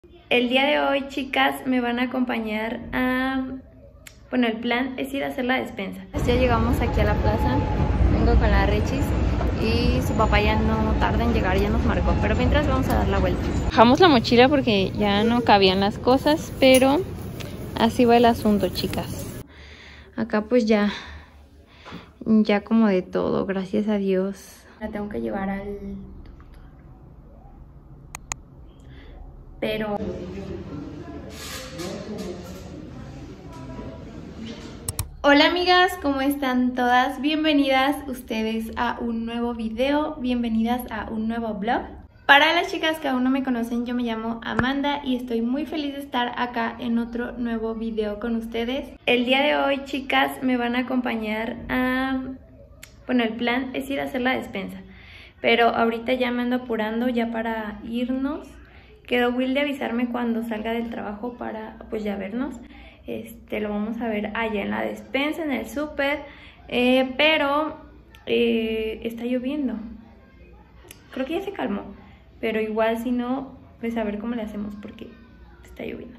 El día de hoy, chicas, me van a acompañar a... Bueno, el plan es ir a hacer la despensa. Ya llegamos aquí a la plaza, vengo con la Rechis y su papá ya no tarda en llegar, ya nos marcó. Pero mientras vamos a dar la vuelta. Bajamos la mochila porque ya no cabían las cosas, pero así va el asunto, chicas. Acá pues ya como de todo, gracias a Dios. La tengo que llevar al... Pero... Hola amigas, ¿cómo están todas? Bienvenidas ustedes a un nuevo video, bienvenidas a un nuevo vlog. Para las chicas que aún no me conocen, yo me llamo Amanda y estoy muy feliz de estar acá en otro nuevo video con ustedes. El día de hoy, chicas, me van a acompañar a... Bueno, el plan es ir a hacer la despensa, pero ahorita ya me ando apurando ya para irnos. Quedó Will de avisarme cuando salga del trabajo para pues ya vernos. Lo vamos a ver allá en la despensa, en el súper, pero está lloviendo. Creo que ya se calmó, pero igual si no, pues a ver cómo le hacemos porque está lloviendo.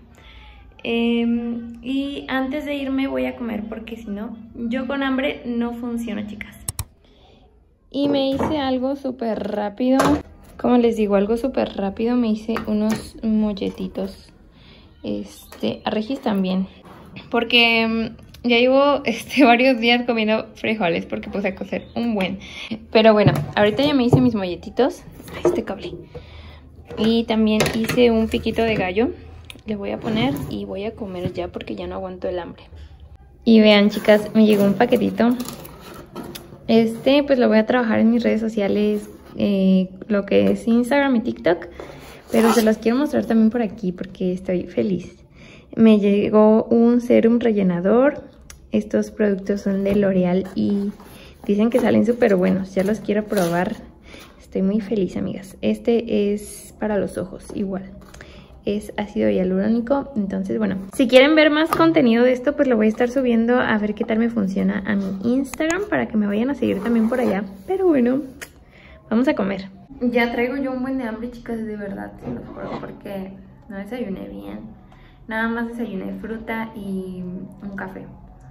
Y antes de irme voy a comer porque si no, yo con hambre no funciono, chicas. Y me hice algo súper rápido. Como les digo, algo súper rápido. Me hice unos molletitos. A Regis también. Porque ya llevo varios días comiendo frijoles porque puse a cocer un buen. Pero bueno, ahorita ya me hice mis molletitos. Este cable. Y también hice un piquito de gallo. Le voy a poner y voy a comer ya porque ya no aguanto el hambre. Y vean, chicas, me llegó un paquetito. Pues lo voy a trabajar en mis redes sociales, lo que es Instagram y TikTok, pero se los quiero mostrar también por aquí porque estoy feliz. Me llegó un serum rellenador. Estos productos son de L'Oreal y dicen que salen súper buenos. Ya los quiero probar. Estoy muy feliz, amigas. Este es para los ojos, igual. Es ácido hialurónico. Entonces, bueno, si quieren ver más contenido de esto, pues lo voy a estar subiendo a ver qué tal me funciona a mi Instagram para que me vayan a seguir también por allá. Pero bueno, vamos a comer. Ya traigo yo un buen de hambre, chicas, de verdad, se los juro, porque no desayuné bien. Nada más desayuné fruta y un café.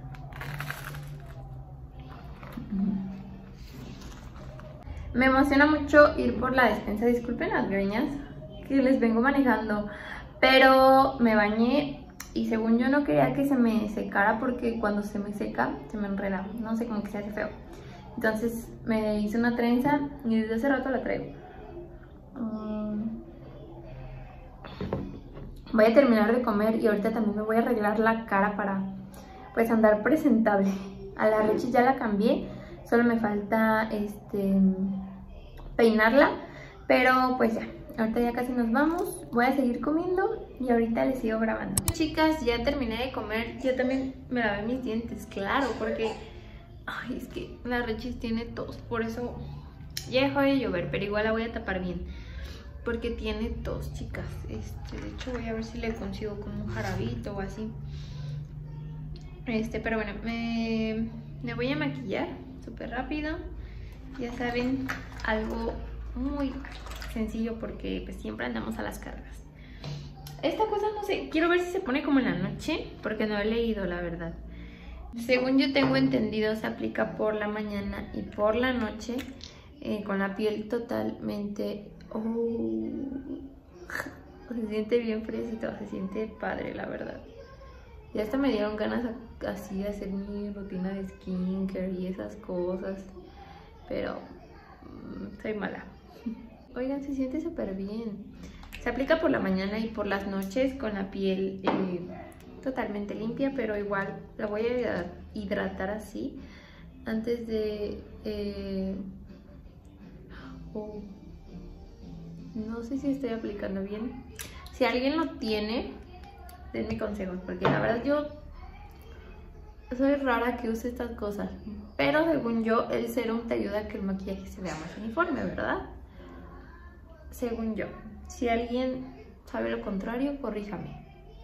Me emociona mucho ir por la despensa. Disculpen las greñas que les vengo manejando, pero me bañé y según yo no quería que se me secara porque cuando se me seca se me enreda, no sé, como que se hace feo. Entonces me hice una trenza y desde hace rato la traigo. Voy a terminar de comer y ahorita también me voy a arreglar la cara para pues andar presentable. A la Rechi ya la cambié, solo me falta peinarla, pero pues ya. Ahorita ya casi nos vamos, voy a seguir comiendo y ahorita les sigo grabando. Chicas, ya terminé de comer, yo también me lavé mis dientes, claro, porque ay, es que la Rechis tiene tos, por eso ya dejó de llover, pero igual la voy a tapar bien, porque tiene tos, chicas. De hecho voy a ver si le consigo como un jarabito o así. Pero bueno, me voy a maquillar súper rápido, ya saben, algo muy sencillo porque pues siempre andamos a las cargas. Esta cosa no sé, quiero ver si se pone como en la noche porque no he leído, la verdad. Según yo tengo entendido, se aplica por la mañana y por la noche, con la piel totalmente... se siente bien fresito, se siente padre, la verdad. Y hasta me dieron ganas así de hacer mi rutina de skincare y esas cosas, pero soy mala. Oigan, se siente súper bien. Se aplica por la mañana y por las noches con la piel totalmente limpia, pero igual la voy a hidratar así antes de... no sé si estoy aplicando bien. Si alguien lo tiene, denme consejos, porque la verdad yo soy rara que use estas cosas, pero según yo el serum te ayuda a que el maquillaje se vea más uniforme, ¿verdad? Según yo. Si alguien sabe lo contrario, corríjame.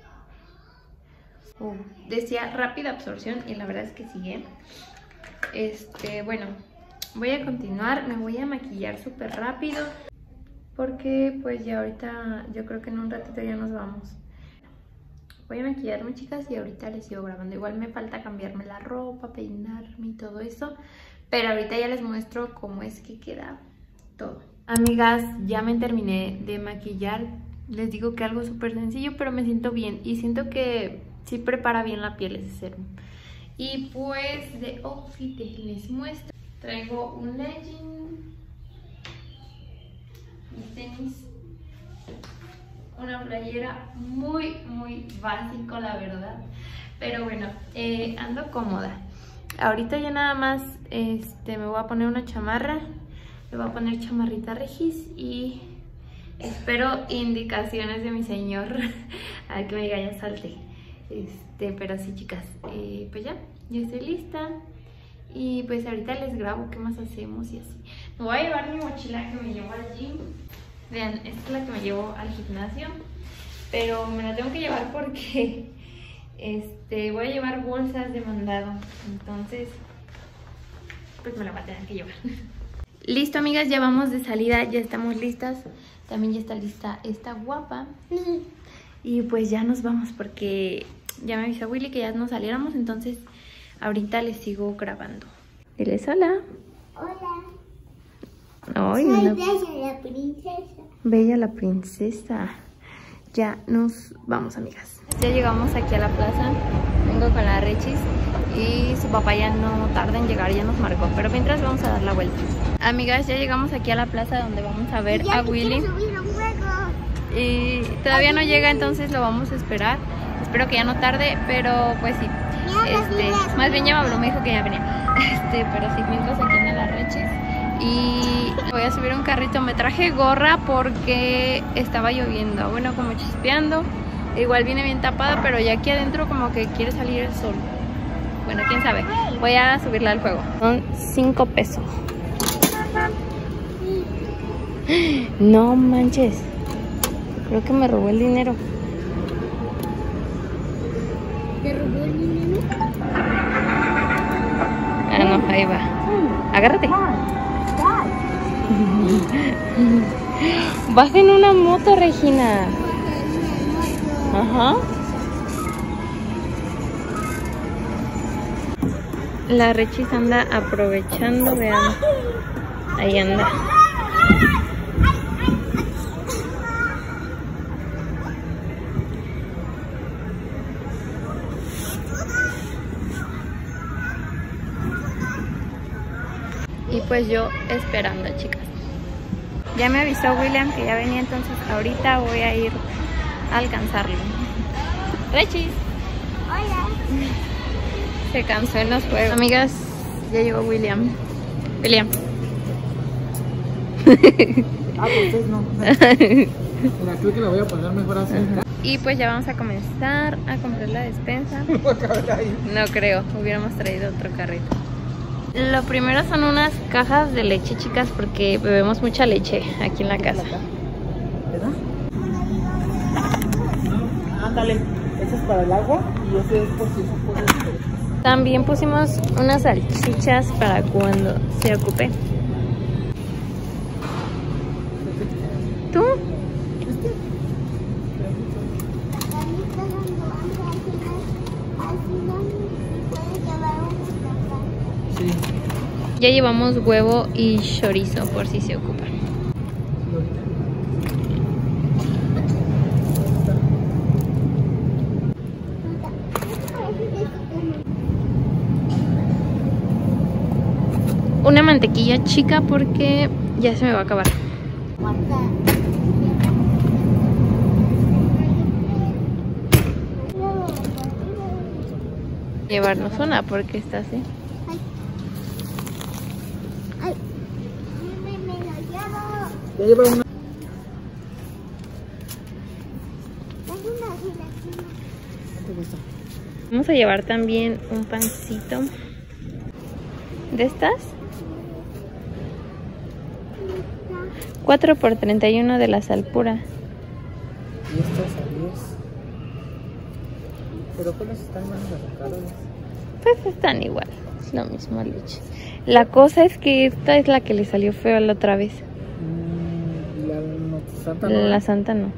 Decía rápida absorción y la verdad es que sigue. Bueno, voy a continuar. Me voy a maquillar súper rápido. porque pues ya ahorita, yo creo que en un ratito ya nos vamos. Voy a maquillarme, chicas, y ahorita les sigo grabando. Igual me falta cambiarme la ropa, peinarme y todo eso, pero ahorita ya les muestro cómo es que queda todo. Amigas, ya me terminé de maquillar. Les digo que algo súper sencillo, pero me siento bien y siento que sí prepara bien la piel ese serum. Y pues de outfit les muestro. Traigo un legging, mis tenis, una playera muy básico, la verdad, pero bueno, ando cómoda. Ahorita ya nada más me voy a poner una chamarra, le voy a poner chamarrita Regis y espero indicaciones de mi señor a que me diga ya salte. Pero sí, chicas, pues ya estoy lista. Y pues ahorita les grabo qué más hacemos y así. Me voy a llevar mi mochila que me llevo al gym. Vean, esta es la que me llevo al gimnasio, pero me la tengo que llevar porque voy a llevar bolsas de mandado. Entonces, pues me la voy a tener que llevar. Listo, amigas, ya vamos de salida, ya estamos listas. También ya está lista esta guapa. Y pues ya nos vamos porque ya me avisó Willy que ya nos saliéramos, entonces ahorita les sigo grabando. Diles hola. Hola. Ay, Soy una... Bella la princesa. Bella la princesa. Ya nos vamos, amigas. Ya llegamos aquí a la plaza. Vengo con la Rechis y su papá ya no tarda en llegar, ya nos marcó. Pero mientras vamos a dar la vuelta. Amigas, ya llegamos aquí a la plaza donde vamos a ver a Willy. Y todavía no llega, entonces lo vamos a esperar. Espero que ya no tarde, pero pues sí. Más bien ya me habló, me dijo que ya venía. Pero sí, mientras aquí anda la Rechis. Y voy a subir un carrito. Me traje gorra porque estaba lloviendo, bueno, como chispeando. Igual viene bien tapada, pero ya aquí adentro como que quiere salir el sol. Bueno, quién sabe. Voy a subirla al juego. Son 5 pesos. No manches, creo que me robó el dinero. ¿Te robó el dinero? Ah, no, ahí va. Agárrate. Vas en una moto, Regina. Ajá. La Rechis anda aprovechando, vean. Ahí anda. Y pues yo esperando, chicas. Ya me avisó William que ya venía, entonces ahorita voy a ir a alcanzarlo. Rechis. Hola. Se cansó en los juegos. Amigas, ya llegó William. William. Pues no. Mira, creo que la voy a poner mejor así. Y pues ya vamos a comenzar a comprar la despensa. No creo, hubiéramos traído otro carrito. Lo primero son unas cajas de leche, chicas, porque bebemos mucha leche aquí en la casa. ¿Verdad? Ándale, ese es para el agua y ese es por si se puede. También pusimos unas salchichas para cuando se ocupe. ¿Tú? Sí. Ya llevamos huevo y chorizo por si se ocupa. Una mantequilla chica porque ya se me va a acabar. Llevarnos una porque está así. Ya lleva una. Vamos a llevar también un pancito de estas. 4 por 31 de la sal pura. Y estas a 10. Pero ¿cuáles están más baratas? Pues están igual, es lo mismo leche. La cosa es que esta es la que le salió feo la otra vez. La Santa no. La Santa no.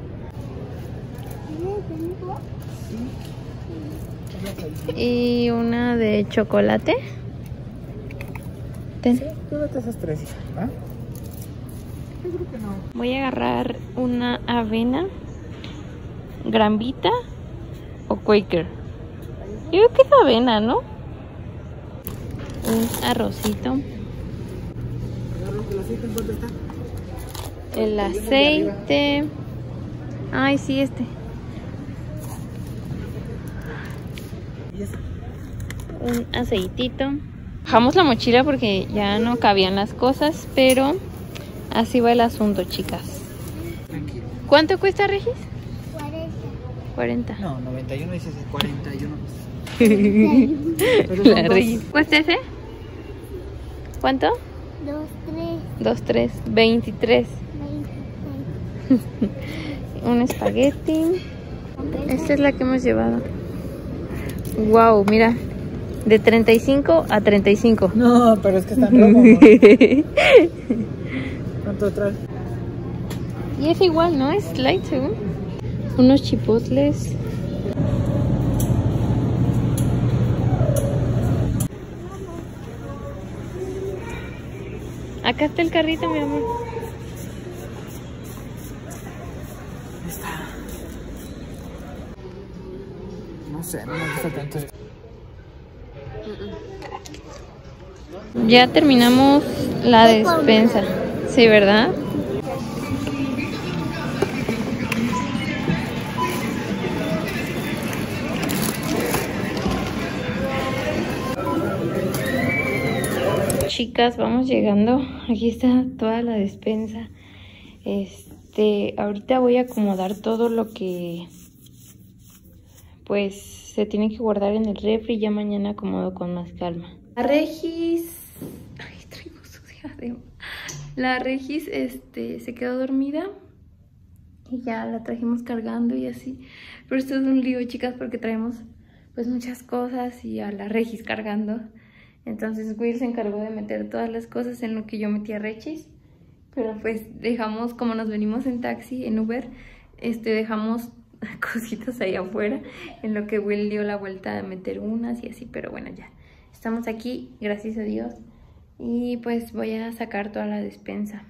Y una de chocolate. Ten. Sí, llévate esas tres, ¿ah? Yo creo que no. Voy a agarrar una avena, Granvita o Quaker. Yo creo que es avena, ¿no? Un arrocito. Agarra el aceite, ¿en cuánto está? El aceite. Ay, sí, este. ¿Y esa? Un aceitito. Bajamos la mochila porque ya no cabían las cosas, pero así va el asunto, chicas. Tranquilo. ¿Cuánto cuesta, Regis? 40. 40. No, 91 dices 41. La Regis. ¿Cuesta ese? ¿Cuánto? 2, 3, 2, 3, 23. 26. Un espagueti. Esta es la que hemos llevado. Wow, mira. De 35 a 35. No, pero es que están rojos, ¿no? ¿Cuánto trae? Y es igual, ¿no? Es light, según. Unos chipotles. Acá está el carrito, mi amor. No sé, no me gusta tanto. Ya terminamos la despensa. Sí, ¿verdad? Chicas, vamos llegando. Aquí está toda la despensa. Ahorita voy a acomodar todo lo que pues se tiene que guardar en el refri. Ya mañana acomodo con más calma. La Regis, ay, traigo sucia de... La Regis se quedó dormida y ya la trajimos cargando y así. Pero esto es un lío, chicas, porque traemos pues muchas cosas y a la Regis cargando. Entonces Will se encargó de meter todas las cosas en lo que yo metí a Regis. Pero pues dejamos, como nos venimos en taxi, en Uber, dejamos cositas ahí afuera, en lo que Will dio la vuelta a meter unas y así. Pero bueno, ya estamos aquí, gracias a Dios. Y pues voy a sacar toda la despensa.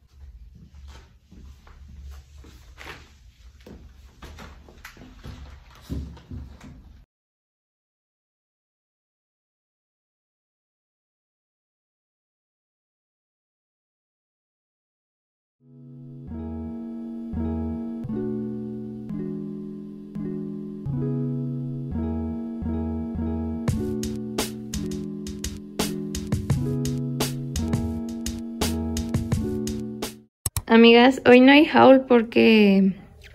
Amigas, hoy no hay haul porque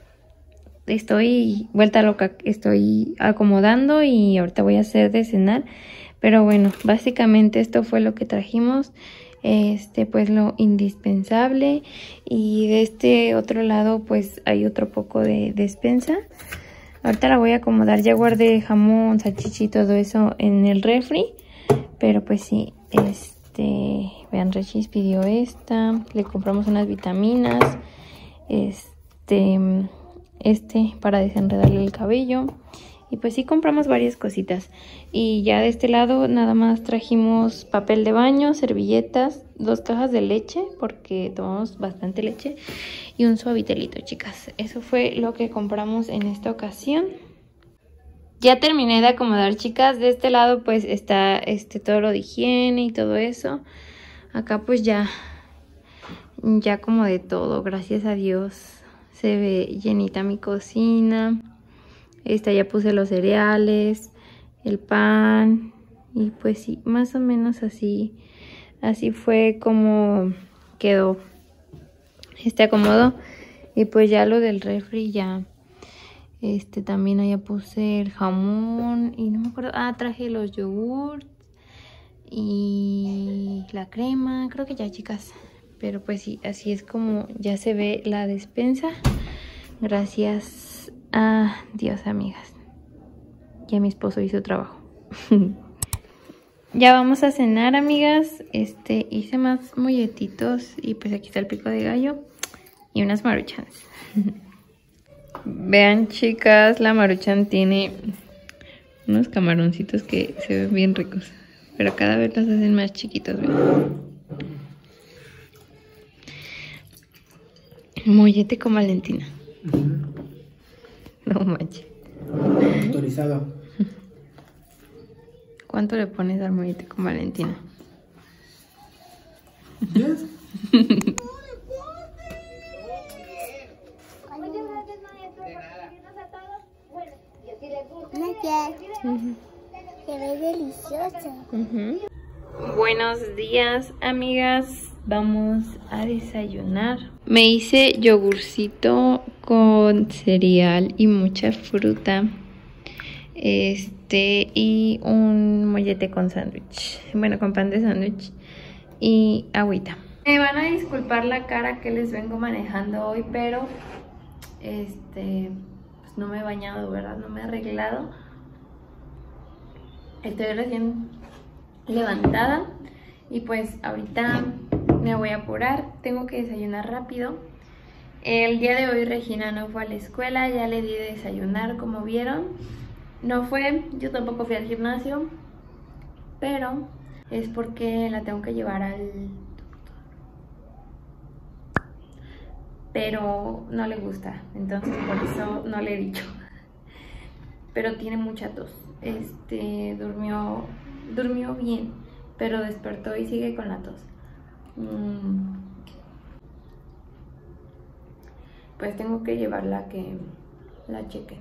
estoy vuelta loca, estoy acomodando y ahorita voy a hacer de cenar. Pero bueno, básicamente esto fue lo que trajimos, pues lo indispensable. Y de este otro lado pues hay otro poco de despensa. Ahorita la voy a acomodar, ya guardé jamón, salchicha y todo eso en el refri. Pero pues sí, vean, Regis pidió esta, le compramos unas vitaminas, para desenredarle el cabello. Y pues sí compramos varias cositas. Y ya de este lado nada más trajimos papel de baño, servilletas, 2 cajas de leche, porque tomamos bastante leche, y un suavitelito, chicas. Eso fue lo que compramos en esta ocasión. Ya terminé de acomodar, chicas. De este lado pues está todo lo de higiene y todo eso. Acá pues ya como de todo, gracias a Dios. Se ve llenita mi cocina. Ya puse los cereales, el pan. Y pues sí, más o menos así fue como quedó este acomodo. Y pues ya lo del refri ya... también allá puse el jamón y no me acuerdo, traje los yogurts y la crema, creo que ya, chicas. Pero pues sí, así es como ya se ve la despensa, gracias a Dios, amigas. Ya mi esposo hizo trabajo. Ya vamos a cenar, amigas. Hice más molletitos y pues aquí está el pico de gallo. y unas Maruchans. Vean, chicas, la Maruchan tiene unos camaroncitos que se ven bien ricos, pero cada vez los hacen más chiquitos. ¿Ven? Mollete con Valentina. No manches. Autorizado. ¿Cuánto le pones al mollete con Valentina? 10. Se ve delicioso. Buenos días, amigas. Vamos a desayunar. Me hice yogurcito con cereal y mucha fruta. Y un mollete con sándwich. Bueno, con pan de sándwich y agüita. Me van a disculpar la cara que les vengo manejando hoy, pero pues no me he bañado, ¿verdad? No me he arreglado. Estoy recién levantada y pues ahorita me voy a apurar. Tengo que desayunar rápido. El día de hoy Regina no fue a la escuela, ya le di de desayunar, como vieron. No fue, yo tampoco fui al gimnasio, pero es porque la tengo que llevar al doctor. Pero no le gusta, entonces por eso no le he dicho. Pero tiene mucha tos. Durmió bien, pero despertó y sigue con la tos. Pues tengo que llevarla a que la cheque.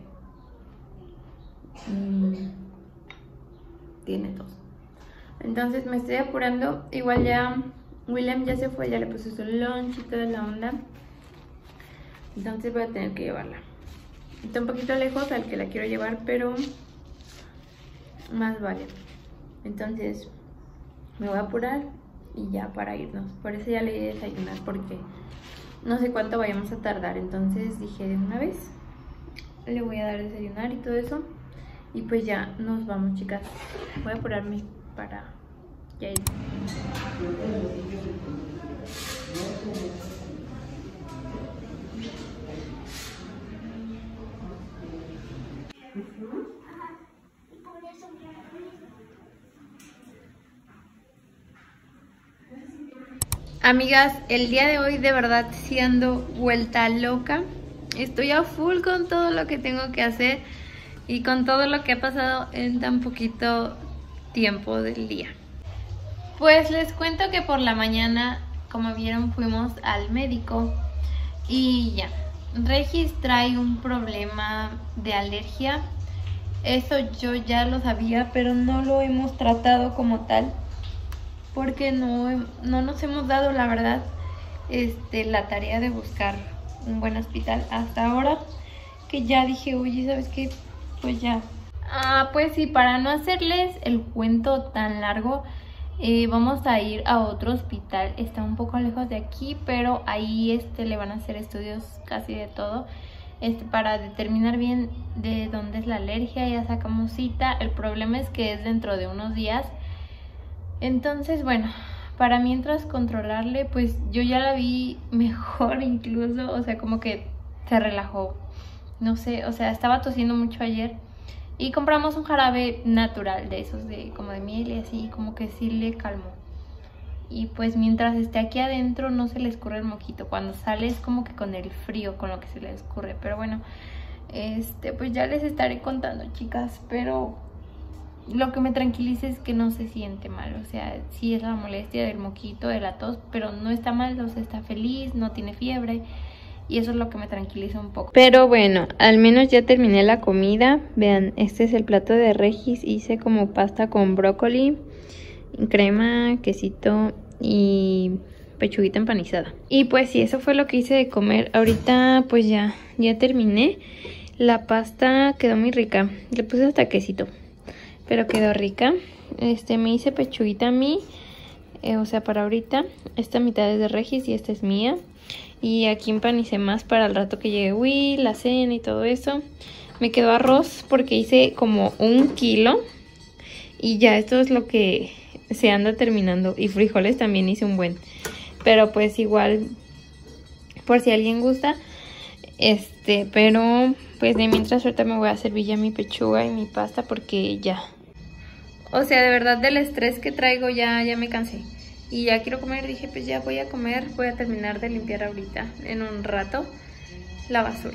Tiene tos. Entonces me estoy apurando. Igual ya William ya se fue, ya le puse su lunch y toda la onda. Entonces voy a tener que llevarla. Está un poquito lejos al que la quiero llevar, pero más vale. Entonces me voy a apurar y ya para irnos. Por eso ya le di a desayunar, porque no sé cuánto vayamos a tardar. Entonces dije de una vez le voy a dar a desayunar y todo eso. Y pues ya nos vamos, chicas. Voy a apurarme para ya ir. Amigas, el día de hoy de verdad sí ando vuelta loca. Estoy a full con todo lo que tengo que hacer y con todo lo que ha pasado en tan poquito tiempo del día. Pues les cuento que por la mañana, como vieron, fuimos al médico y ya. Regis trae un problema de alergia. Eso yo ya lo sabía, pero no lo hemos tratado como tal, porque no nos hemos dado, la verdad, la tarea de buscar un buen hospital hasta ahora, que ya dije, oye, ¿sabes qué? Pues ya. Pues sí, para no hacerles el cuento tan largo, vamos a ir a otro hospital. Está un poco lejos de aquí, pero ahí le van a hacer estudios casi de todo, para determinar bien de dónde es la alergia. Ya sacamos cita. El problema es que es dentro de unos días. Entonces, bueno, para mientras controlarle, pues yo ya la vi mejor incluso, o sea, como que se relajó. No sé, o sea, estaba tosiendo mucho ayer y compramos un jarabe natural de esos como de miel y así, como que sí le calmó. Y pues mientras esté aquí adentro no se le escurre el moquito. Cuando sale es como que con el frío con lo que se le escurre. Pero bueno, pues ya les estaré contando, chicas, pero lo que me tranquiliza es que no se siente mal. O sea, sí es la molestia del moquito, de la tos, pero no está mal, o sea, está feliz, no tiene fiebre. Y eso es lo que me tranquiliza un poco. Pero bueno, al menos ya terminé la comida. Vean, este es el plato de Regis. Hice como pasta con brócoli, crema, quesito y pechuguita empanizada. Y pues sí, eso fue lo que hice de comer. Ahorita pues ya terminé. La pasta quedó muy rica. Le puse hasta quesito, pero quedó rica. Me hice pechuguita a mí, o sea, para ahorita. Esta mitad es de Regis y esta es mía. Y aquí empanicé más para el rato que llegue Will, la cena y todo eso. Me quedó arroz porque hice como 1 kilo. Y ya esto es lo que se anda terminando. Y frijoles también hice un buen. Pero pues igual, por si alguien gusta. Pero pues de mientras ahorita me voy a servir ya mi pechuga y mi pasta porque ya. O sea, de verdad del estrés que traigo ya me cansé. Y ya quiero comer, dije pues ya voy a comer, voy a terminar de limpiar ahorita en un rato la basura.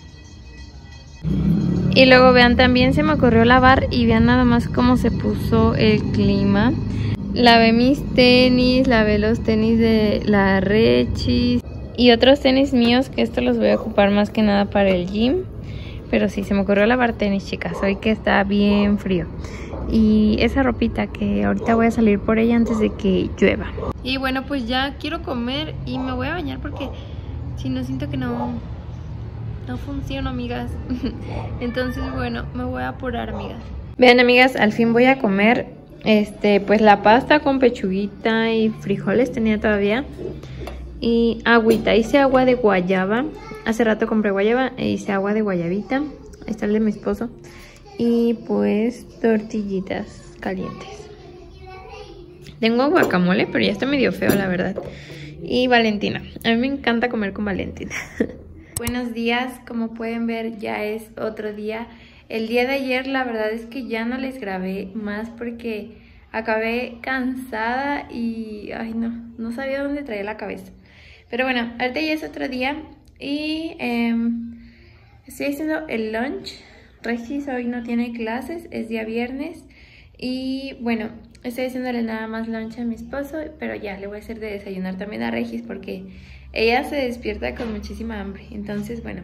Y luego vean, también se me ocurrió lavar y vean nada más cómo se puso el clima. Lavé mis tenis, lavé los tenis de la Rechis y otros tenis míos que estos los voy a ocupar más que nada para el gym. Pero sí, se me ocurrió lavar tenis, chicas, hoy que está bien frío. Y esa ropita que ahorita voy a salir por ella antes de que llueva. Y bueno, pues ya quiero comer y me voy a bañar porque si no siento que no funciona, amigas. Entonces bueno, me voy a apurar, amigas. Vean, amigas, al fin voy a comer pues la pasta con pechuguita y frijoles tenía todavía. Y agüita, hice agua de guayaba. Hace rato compré guayaba e hice agua de guayabita. Ahí está el de mi esposo. Y pues tortillitas calientes. Tengo guacamole, pero ya está medio feo, la verdad. Y Valentina. A mí me encanta comer con Valentina. Buenos días, como pueden ver ya es otro día. El día de ayer la verdad es que ya no les grabé más porque acabé cansada y ay no sabía dónde traía la cabeza. Pero bueno, ahorita ya es otro día y estoy haciendo el lunch. Regis hoy no tiene clases, es día viernes y bueno, estoy haciéndole nada más lunch a mi esposo, pero ya le voy a hacer de desayunar también a Regis porque ella se despierta con muchísima hambre. Entonces bueno,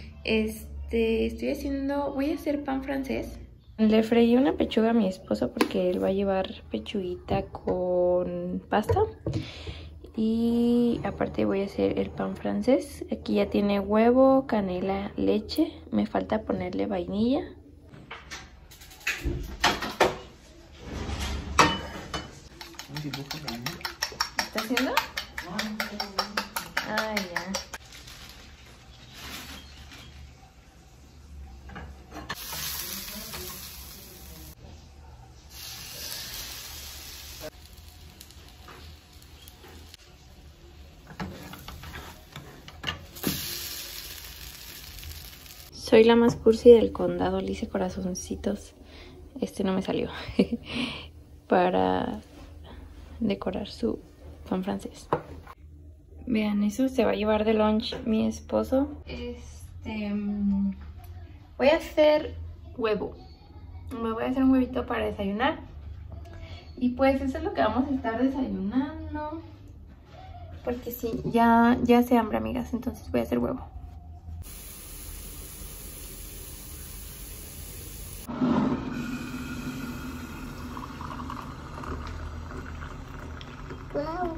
voy a hacer pan francés. Le freí una pechuga a mi esposo porque él va a llevar pechuguita con pasta. Y aparte voy a hacer el pan francés. Aquí ya tiene huevo, canela, leche. Me falta ponerle vainilla. ¿Está haciendo? Ah, ya. Soy la más cursi del condado, le hice corazoncitos. No me salió. Para decorar su pan francés. Vean, eso se va a llevar de lunch mi esposo. Voy a hacer huevo. Me voy a hacer un huevito para desayunar. Y pues eso es lo que vamos a estar desayunando. Porque sí, ya hace hambre, amigas. Entonces voy a hacer huevo. Wow.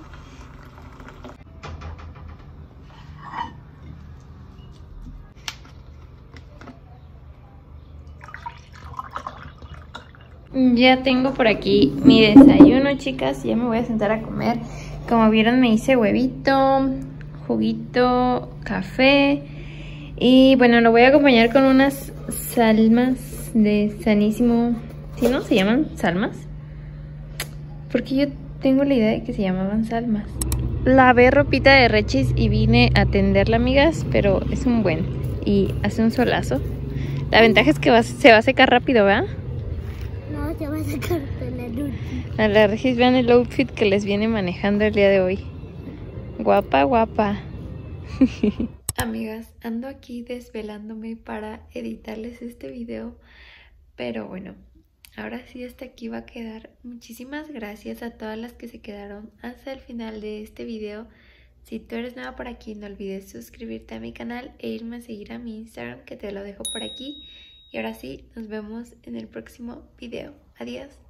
Ya tengo por aquí mi desayuno, chicas. Ya me voy a sentar a comer. Como vieron, me hice huevito, juguito, café. Y bueno, lo voy a acompañar con unas salmas de Sanísimo. ¿Sí, no? ¿Se llaman salmas? Porque yo tengo la idea de que se llamaban salmas. Lavé ropita de Rechis y vine a atenderla, amigas. Pero es un buen. Y hace un solazo. La ventaja es que se va a secar rápido, ¿verdad? No, se va a sacar el outfit. A la Regis, vean el outfit que les viene manejando el día de hoy. Guapa, guapa. Amigas, ando aquí desvelándome para editarles este video. Pero bueno, ahora sí hasta aquí va a quedar. Muchísimas gracias a todas las que se quedaron hasta el final de este video. Si tú eres nueva por aquí, no olvides suscribirte a mi canal e irme a seguir a mi Instagram, que te lo dejo por aquí. Y ahora sí, nos vemos en el próximo video. Adiós.